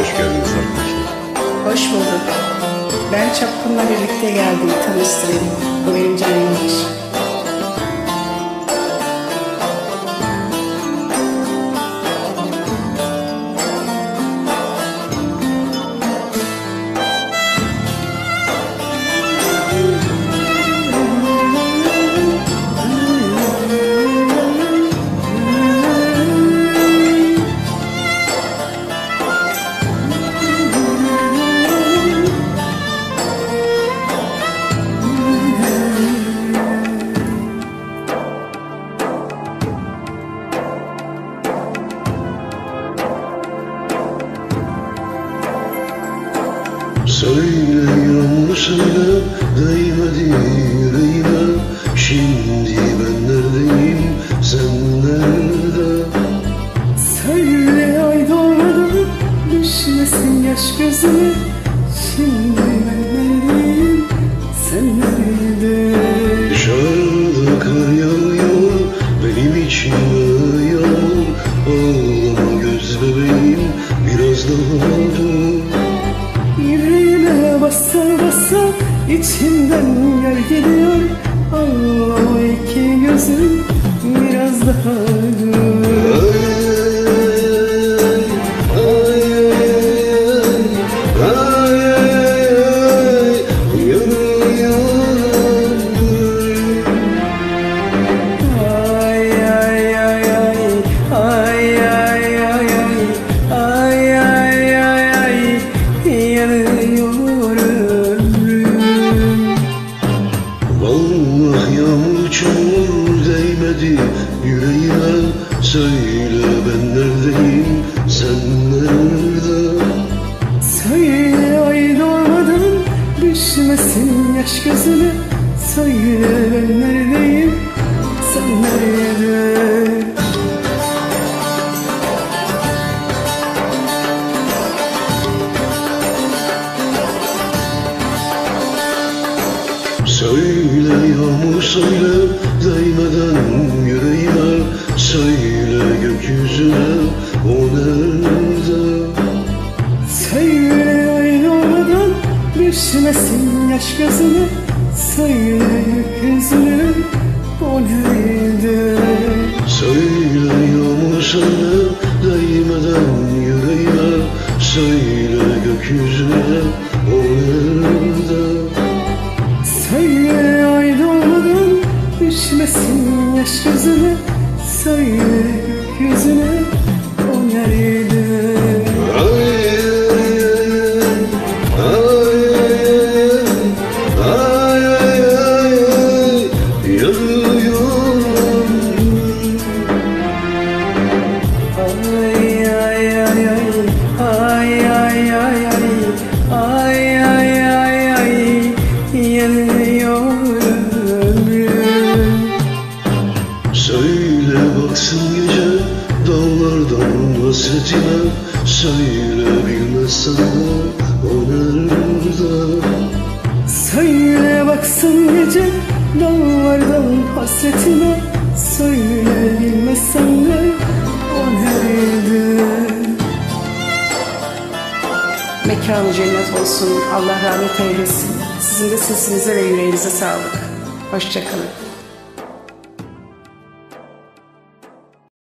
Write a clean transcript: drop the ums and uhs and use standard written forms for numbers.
Hoş geldiniz arkadaşlar. Hoş bulduk. Ben Çapkın'la birlikte geldim, tanıştırayım. Bu benim Can Yılmaz. Söyle yağmur söyle, değmedi yüreğime. Şimdi ben neredeyim, sen nerede? Söyle ay doğmadan düşmesin yaş gözüme. Şimdi ben neredeyim, sen nerede? Dışarıda kar yağıyor, benim içime yağmur. Ağlama göz bebeğim, biraz daha dur. Yüreğime basa basa içimden yer geliyor. Allah iki gözüm biraz daha dur. Vallahi yağmur çamur değmedi yüreğime. Söyle ben neredeyim, sen nerede? Söyle ay doğmadan düşmesin yaş gözüme. Söyle ben neredeyim, sen nerede? Söyle yağmur söyle, değmeden yüreğime. Söyle gökyüzüne, o nerede? Söyle ay doğmadan düşmesin yaş gözüme. Söyle gökyüzüne, o nerede? Söyle yağmur söyle, değmeden yüreğime. Söyle gökyüzüne, o nerede? Söyle ay doğmadan düşmesin yaş gözüme. Söyle gökyüzüne, o nerede? Söyle baksın gece dağlardan hasretine. Söyle bilmezsen de o nerede? Söyle baksın gece dağlardan hasretine. Söyle bilmezsen de o nerede? Mekanı cennet olsun, Allah rahmet eylesin. Sizin de sesinize ve yüreğinize sağlık. Hoşça kalın.